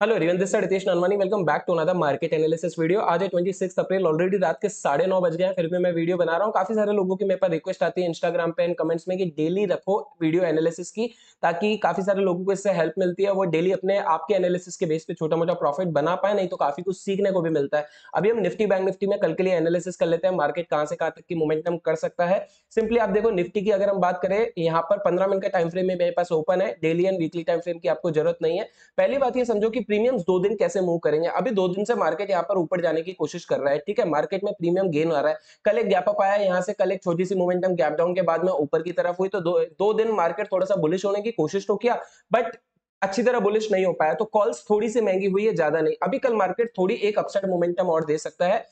Hello everyone, this is Ritesh Nanwani. Welcome back to another market analysis video. आज है 26 अप्रैल। Already रात के 9:30 बज गए हैं, फिर भी मैं वीडियो बना रहा हूँ। काफी सारे लोगों की मेरे पास रिक्वेस्ट आती है इंस्टाग्राम पे एंड कमेंट्स में कि डेली रखो वीडियो एनालिसिस की, ताकि काफी सारे लोगों को इससे हेल्प मिलती है। वो डेली अपने आपके एनालिसिस के बेस पे छोटा मोटा प्रॉफिट बना पाए, नहीं तो काफी कुछ सीखने को भी मिलता है। अभी हम निफ्टी बैंक निफ्टी में कल के लिए एनालिसिस कर लेते हैं, मार्केट कहां से कहां तक की मोमेंटम कर सकता है। सिंपली आप देखो, निफ्टी की अगर हम बात करें, यहाँ पर 15 मिनट का टाइम फ्रेम में मेरे पास ओपन है। Daily and weekly time frame की आपको जरूरत नहीं है। पहली बात ये समझो कि प्रीमियम्स 2 दिन कैसे मूव करेंगे। अभी 2 दिन से मार्केट यहाँ पर ऊपर जाने की कोशिश कर रहा है, ठीक है। मार्केट में प्रीमियम गेन आ रहा है। कल एक गैप अप आया यहाँ से, कल एक छोटी सी मोमेंटम गैप डाउन के बाद में ऊपर की तरफ हुई, तो दो दिन मार्केट थोड़ा सा बुलिश होने की कोशिश तो किया, बट अच्छी तरह बुलिश नहीं हो पाया। तो कॉल्स थोड़ी सी महंगी हुई है, ज्यादा नहीं। अभी कल मार्केट थोड़ी एक अपसाइड मोमेंटम और दे सकता है।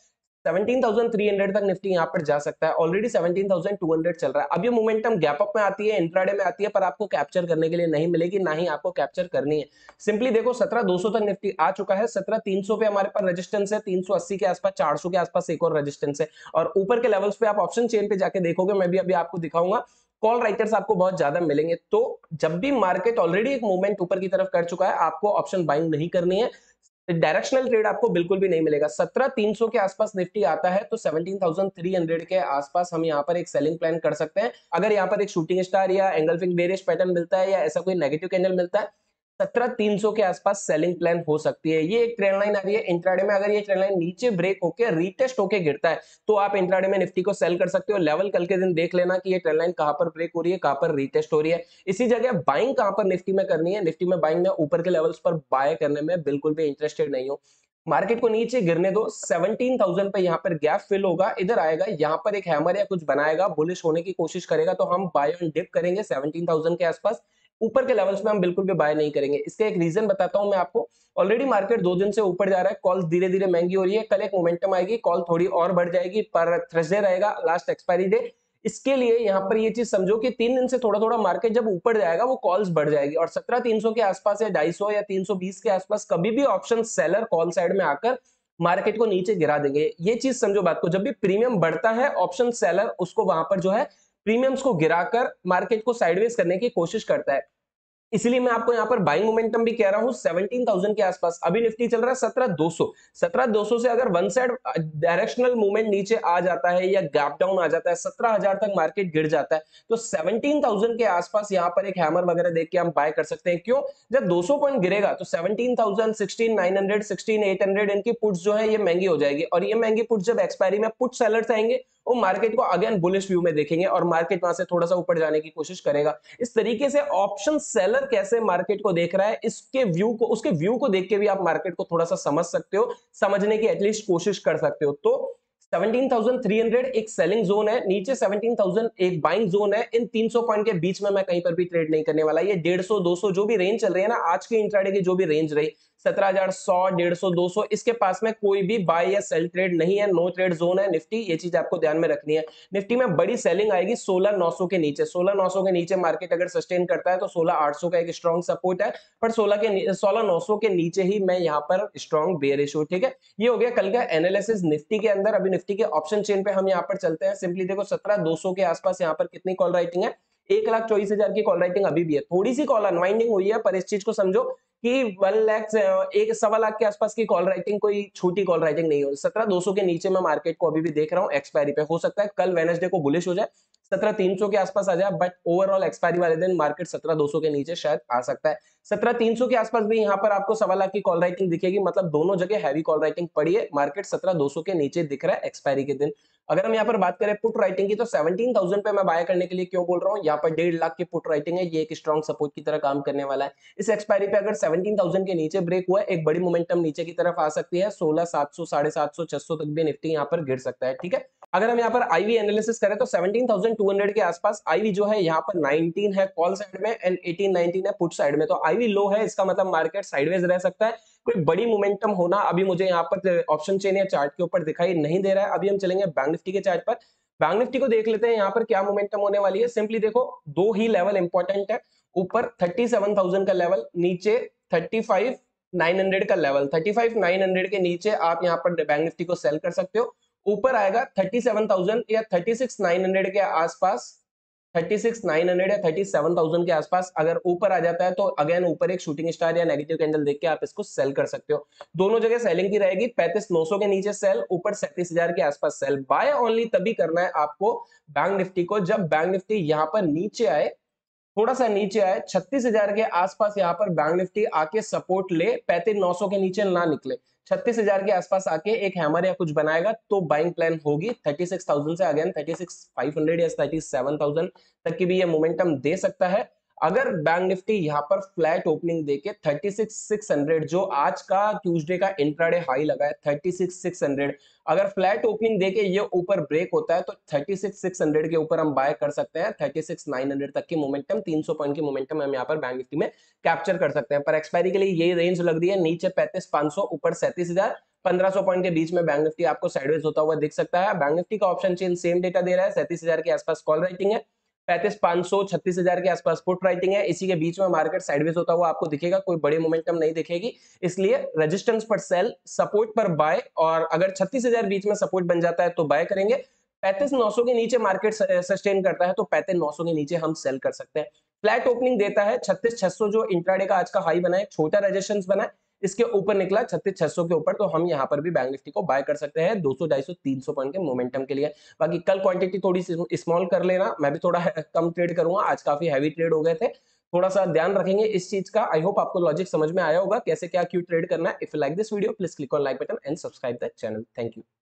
17,300 तक निफ्टी यहाँ पर जा सकता है। ऑलरेडी 17,200 चल रहा है। अब ये मोमेंटम गैप अप में आती है, इंट्राडे में आती है, पर आपको कैप्चर करने के लिए नहीं मिलेगी, ना ही आपको कैप्चर करनी है। सिंपली देखो, 17,200 तक निफ्टी आ चुका है। 17,300 पे हमारे पास रेजिस्टेंस है, 380 के आसपास, 400 के आसपास एक और रेजिस्टेंस है। और ऊपर के लेवल्स पे आप ऑप्शन चेन पे जाके देखोगे, मैं भी अभी आपको दिखाऊंगा, कॉल राइटर्स आपको बहुत ज्यादा मिलेंगे। तो जब भी मार्केट ऑलरेडी एक मूवमेंट ऊपर की तरफ कर चुका है, आपको ऑप्शन बाइंग नहीं करनी है। डायरेक्शनल ट्रेड आपको बिल्कुल भी नहीं मिलेगा। 17,300 के आसपास निफ्टी आता है, तो 17,300 के आसपास हम यहाँ पर एक सेलिंग प्लान कर सकते हैं। अगर यहाँ पर एक शूटिंग स्टार या एंगल्फिंग बेरिश पैटर्न मिलता है, या ऐसा कोई नेगेटिव कैंडल मिलता है, 17,300 के आसपास सेलिंग प्लान हो सकती है। ये एक ट्रेंड लाइन आ रही है इंट्राडे में। अगर ये ट्रेंड लाइन नीचे ब्रेक होकर रीटेस्ट होकर गिरता है, तो आप इंट्राडे में निफ्टी को सेल कर सकते हो। लेवल कल के दिन देख लेना कि ये ट्रेंड लाइन कहां पर ब्रेक हो रही है, कहां पर रीटेस्ट हो रही है। इसी जगह बाइंग कहां पर निफ्टी में करनी है। निफ्टी में बाइंग में ऊपर के लेवल्स पर बाय करने में बिल्कुल भी इंटरेस्टेड नहीं हो। मार्केट को नीचे गिरने दो। 17,000 पे यहाँ पर गैप फिल होगा, इधर आएगा, यहाँ पर एक हैमर या कुछ बनाएगा, बुलिश होने की कोशिश करेगा, तो हम बाय ऑन डिप करेंगे 17,000 के आसपास। ऊपर के लेवल्स में हम बिल्कुल भी बाय नहीं करेंगे। इसका एक रीजन बताता हूं मैं आपको। ऑलरेडी मार्केट 2 दिन से ऊपर जा रहा है, कॉल धीरे धीरे महंगी हो रही है। कल एक मोमेंटम आएगी, कॉल थोड़ी और बढ़ जाएगी, पर थर्सडे रहेगा लास्ट एक्सपायरी डे। इसके लिए यहाँ पर ये चीज समझो कि 3 दिन से थोड़ा थोड़ा मार्केट जब ऊपर जाएगा, वो कॉल्स बढ़ जाएगी, और 17,300 के आसपास या 250 या 320 के आसपास कभी भी ऑप्शन सेलर कॉल साइड में आकर मार्केट को नीचे गिरा देंगे। ये चीज समझो बात को। जब भी प्रीमियम बढ़ता है, ऑप्शन सेलर उसको वहां पर जो है प्रीमियम्स को गिराकर मार्केट को साइडवेज करने की कोशिश करता है। इसलिए मैं आपको यहां पर बाइंग मोमेंटम भी कह रहा हूं 17,000 के आसपास। अभी निफ्टी चल रहा है 17,200। 17,200 से अगर वन साइड डायरेक्शनल मूवमेंट नीचे आ जाता है या गैप डाउन आ जाता है, 17,000 तक मार्केट गिर जाता है, तो 17,000 के आसपास यहां पर एक हैमर वगैरह देख के हम बाय कर सकते हैं। क्यों? जब 200 पॉइंट गिरेगा, तो 17,000, 16,900, 16,800 इनकी पुट्स जो है ये महंगी हो जाएगी। और ये महंगी पुट्स जब एक्सपायरी में पुट सेलर्स आएंगे, वो मार्केट को अगेन बुलिश व्यू में देखेंगे, और मार्केट वहां से थोड़ा सा ऊपर जाने की कोशिश करेगा। इस तरीके से ऑप्शन सेलर कैसे मार्केट को देख रहा है, इसके व्यू को, उसके व्यू को देख के भी आप मार्केट को थोड़ा सा समझ सकते हो, समझने की एटलीस्ट कोशिश कर सकते हो। तो 17,300 एक सेलिंग जोन है, नीचे 17,000 एक बाइंग जोन है। इन 300 पॉइंट के बीच में मैं कहीं पर भी ट्रेड नहीं करने वाला। ये 150 200 जो भी रेंज चल रही है ना, आज के इंट्राडे की जो भी रेंज रही, 17,100, 150, 200, इसके पास में कोई भी बाय या सेल ट्रेड नहीं है। नो ट्रेड जोन है निफ्टी, ये चीज आपको ध्यान में रखनी है। निफ्टी में बड़ी सेलिंग आएगी 16,900 के नीचे। 16,900 के नीचे मार्केट अगर सस्टेन करता है, तो 16,800 का एक स्ट्रॉन्ग सपोर्ट है, पर 16,900 के नीचे ही मैं यहाँ पर स्ट्रॉन्ग बेयरिश हूँ, ठीक है। ये हो गया कल का एनालिसिस निफ्टी के अंदर। अभी निफ्टी के ऑप्शन चेन पे हम यहाँ पर चलते हैं। सिंपली देखो, 17,200 के आसपास यहाँ पर कितनी कॉल राइटिंग है? 1,24,000 की कॉल राइटिंग अभी भी है। थोड़ी सी कॉल अनवाइंडिंग हुई है, पर इस चीज को समझो कि 1 लाख, एक सवा लाख के आसपास की कॉल राइटिंग कोई छोटी कॉल राइटिंग नहीं हो। 17,200 के नीचे मैं मार्केट को अभी भी देख रहा हूँ एक्सपायरी पे। हो सकता है कल वेडनेसडे को बुलिश हो जाए, 17,300 के आसपास आ जाए, बट ओवरऑल एक्सपायरी वाले दिन मार्केट 17,200 के नीचे शायद आ सकता है। 17,300 के आसपास भी यहाँ पर आपको सवा लाख की कॉल राइटिंग दिखेगी। मतलब दोनों जगह हैवी कॉल राइटिंग पड़ी है। मार्केट 17,200 के नीचे दिख रहा है एक्सपायरी के दिन। अगर हम यहाँ पर बात करें पुट राइटिंग की, तो 17,000 पे मैं बाय करने के लिए क्यों बोल रहा हूँ? यहाँ पर 1.5 लाख की पुट राइटिंग है, ये एक स्ट्रॉन्ग सपोर्ट की तरह काम करने वाला है। इस एक्सपायरी पे अगर 17,000 के नीचे ब्रेक हुआ, एक बड़ी मोमेंटम नीचे की तरफ आ सकती है। 16,700, 750, 600 तक भी निफ्टी यहाँ पर गिर सकता है, ठीक है। अगर हम यहाँ पर आईवी एनालिसिस करें, तो 17,200 के आसपास आईवी जो है यहाँ पर 19 है कॉल साइड में, एंड 18 19 है पुट साइड में। तो आईवी लो है, इसका मतलब मार्केट साइडवेज रह सकता है। कोई बड़ी मोमेंटम होना अभी मुझे यहाँ पर ऑप्शन चेन या चार्ट के ऊपर दिखाई नहीं दे रहा है। अभी हम चलेंगे बैंक निफ्टी के चार्ट पर। बैंक निफ्टी को देख लेते हैं यहाँ पर क्या मोमेंटम होने वाली है। सिंपली देखो, दो ही लेवल इंपॉर्टेंट है। ऊपर 37,000 का लेवल, नीचे 35,900 का लेवल। 35,900 के नीचे आप यहाँ पर बैंक निफ्टी को सेल कर सकते हो। ऊपर आएगा 37,000 या 36,900 के आसपास, 36,900 या 37,000 के आसपास अगर ऊपर आ जाता है तो अगेन ऊपर एक शूटिंग स्टार या नेगेटिव कैंडल देख के आप इसको सेल कर सकते हो। दोनों जगह सेलिंग की रहेगी, 35,900 के नीचे सेल, ऊपर 37,000 के आसपास सेल। बाय ओनली तभी करना है आपको बैंक निफ्टी को जब बैंक निफ्टी यहां पर नीचे आए, थोड़ा सा नीचे आए, 36,000 के आसपास यहां पर बैंक निफ्टी आके सपोर्ट ले, 35,900 के नीचे ना निकले, 36,000 के आसपास आके एक हैमर या कुछ बनाएगा तो बाइंग प्लान होगी। 36,000 से अगेन 36,500 या 37,000 तक की भी ये मोमेंटम दे सकता है। अगर बैंक निफ्टी यहां पर फ्लैट ओपनिंग देके 36,600 जो आज का ट्यूसडे का इंट्राडे हाई लगा है 36,600, अगर फ्लैट ओपनिंग देके ये ऊपर ब्रेक होता है तो 36,600 के ऊपर हम बाय कर सकते हैं। 36,900 तक की मोमेंटम, 300 पॉइंट की मोमेंटम हम यहाँ पर बैंक निफ्टी में कैप्चर कर सकते हैं। पर एक्सपायरी के लिए ये रेंज लग रही है, नीचे 35,500, ऊपर 37,000, 1500 पॉइंट के बीच में बैंक निफ्टी आपको साइडवेज होता हुआ दिख सकता है। बैंक निफ्टी का ऑप्शन चेन सेम डेटा दे रहा है, 37,000 के आसपास कॉल राइटिंग है, 35,500 36,000 के आसपास पुट राइटिंग है। इसी के बीच में मार्केट साइडवेज होता हुआ आपको दिखेगा, कोई बड़ी मोमेंटम नहीं दिखेगी, इसलिए रेजिस्टेंस पर सेल, सपोर्ट पर बाय, और अगर 36,000 बीच में सपोर्ट बन जाता है तो बाय करेंगे। 35,900 के नीचे मार्केट सस्टेन करता है तो 35,900 के नीचे हम सेल कर सकते हैं। फ्लैट ओपनिंग देता है 36,600 जो इंट्राडे का आज का हाई बना है, छोटा रेजिस्टेंस बना है, इसके ऊपर निकला 36,600 के ऊपर, तो हम यहां पर भी बैंक निफ्टी को बाय कर सकते हैं 200 250 300 पॉइंट के मोमेंटम के लिए। बाकी कल क्वांटिटी थोड़ी सी स्मॉल कर लेना, मैं भी थोड़ा कम ट्रेड करूंगा, आज काफी हैवी ट्रेड हो गए थे, थोड़ा सा ध्यान रखेंगे इस चीज का। आई होप आपको लॉजिक समझ में आया होगा कैसे क्या क्यों ट्रेड करना है। If you like this video please click on like button and subscribe the channel. Thank you.